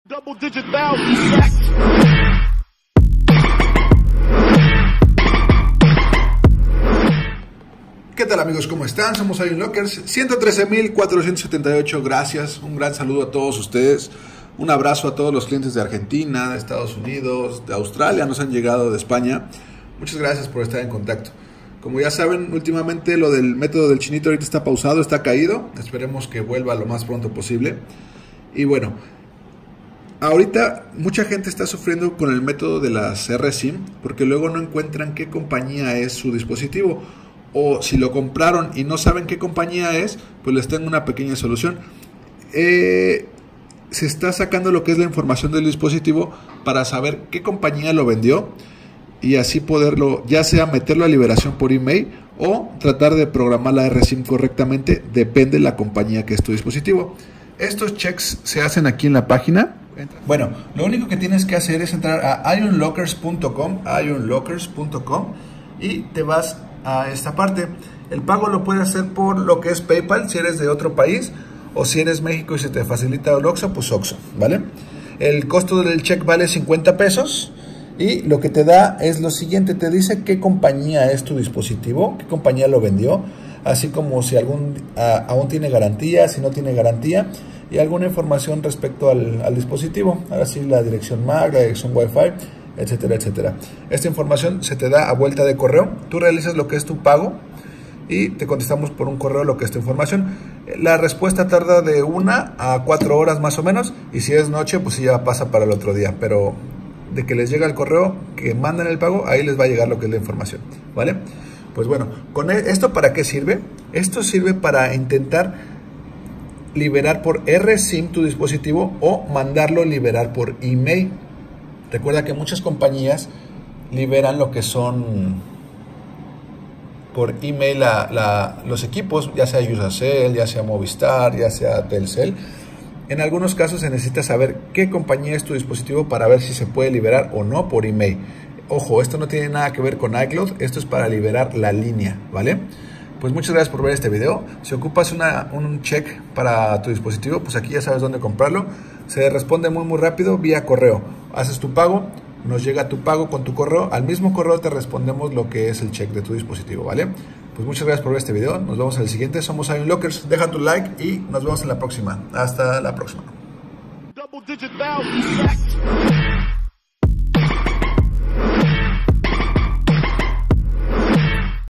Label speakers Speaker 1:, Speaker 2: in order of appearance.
Speaker 1: Double digit thousands stacks.
Speaker 2: ¿Qué tal amigos? ¿Cómo están? Somos Ion Lockers 113.478. Gracias, un gran saludo a todos ustedes. Un abrazo a todos los clientes de Argentina, de Estados Unidos, de Australia, nos han llegado de España. Muchas gracias por estar en contacto. Como ya saben, últimamente lo del método del chinito ahorita está pausado, está caído. Esperemos que vuelva lo más pronto posible. Y bueno, ahorita mucha gente está sufriendo con el método de las RSIM porque luego no encuentran qué compañía es su dispositivo. O si lo compraron y no saben qué compañía es, pues les tengo una pequeña solución. Se está sacando lo que es la información del dispositivo para saber qué compañía lo vendió y así poderlo, ya sea meterlo a liberación por email o tratar de programar la RSIM correctamente, depende de la compañía que es tu dispositivo. Estos checks se hacen aquí en la página. Bueno, lo único que tienes que hacer es entrar a ionlockers.com y te vas a esta parte. El pago lo puedes hacer por lo que es PayPal si eres de otro país, o si eres México y se te facilita el Oxxo, pues Oxxo, ¿vale? El costo del check vale 50 pesos y lo que te da es lo siguiente, te dice qué compañía es tu dispositivo, qué compañía lo vendió, así como si aún tiene garantía, si no tiene garantía, y alguna información respecto al dispositivo, ahora sí la dirección MAC, la dirección Wi-Fi, etcétera, etcétera. Esta información se te da a vuelta de correo, tú realizas lo que es tu pago y te contestamos por un correo lo que es tu información. La respuesta tarda de 1 a 4 horas más o menos, y si es noche pues ya pasa para el otro día, pero de que les llega el correo que mandan el pago, ahí les va a llegar lo que es la información, ¿vale? Pues bueno, con esto ¿para qué sirve? Esto sirve para intentar liberar por RSIM tu dispositivo o mandarlo liberar por email. Recuerda que muchas compañías liberan lo que son por email los equipos, ya sea Usacell, ya sea Movistar, ya sea Telcel. En algunos casos se necesita saber qué compañía es tu dispositivo para ver si se puede liberar o no por email. Ojo, esto no tiene nada que ver con iCloud, esto es para liberar la línea, ¿vale? Pues muchas gracias por ver este video. Si ocupas un check para tu dispositivo, pues aquí ya sabes dónde comprarlo. Se responde muy rápido vía correo. Haces tu pago, nos llega tu pago con tu correo. Al mismo correo te respondemos lo que es el check de tu dispositivo, ¿vale? Pues muchas gracias por ver este video. Nos vemos en el siguiente. Somos Ion Lockers. Deja tu like y nos vemos en la próxima. Hasta la próxima.
Speaker 1: Double digit thousands stacks.